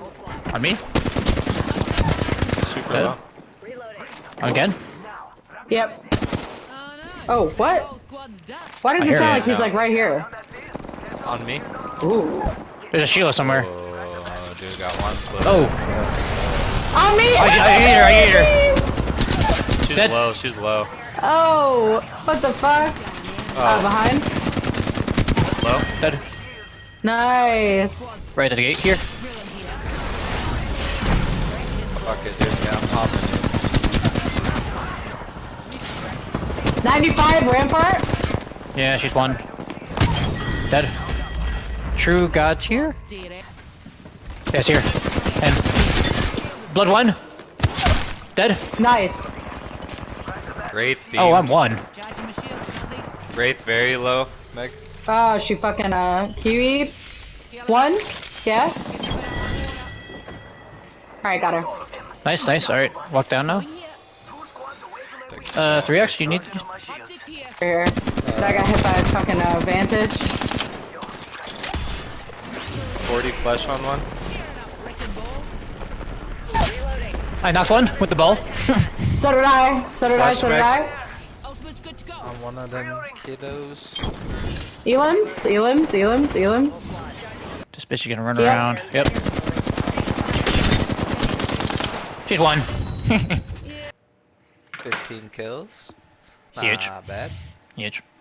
On me? Super low. Again? Yep. Oh, what? Why does it sound like he's like right here? On me. Ooh. There's a Sheila somewhere. Oh, dude, got one. Oh! On me! I hate her! She's Dead. low, she's low. Oh, what the fuck? Behind. Low? Dead. Nice. Right at the gate here. Fuck it, dude. Yeah, I'm popping it. 95 rampart. Yeah, she's one. Dead. True God's here? Yes, here. And blood one. Dead. Nice. Wraith beam. Oh, I'm one. Wraith very low, Meg. Oh, she fucking Kiwi. One. Yeah. All right, got her. Nice, nice. All right, walk down now. 3x. You need. Here. I got hit by a fucking Vantage. 40 flesh on one. I knocked one with the ball. So did I. So did I. So did I. On one of them kiddos. Elims. This bitch is gonna run around. Yep. She's one. 15 kills. Huge. Not bad. Huge.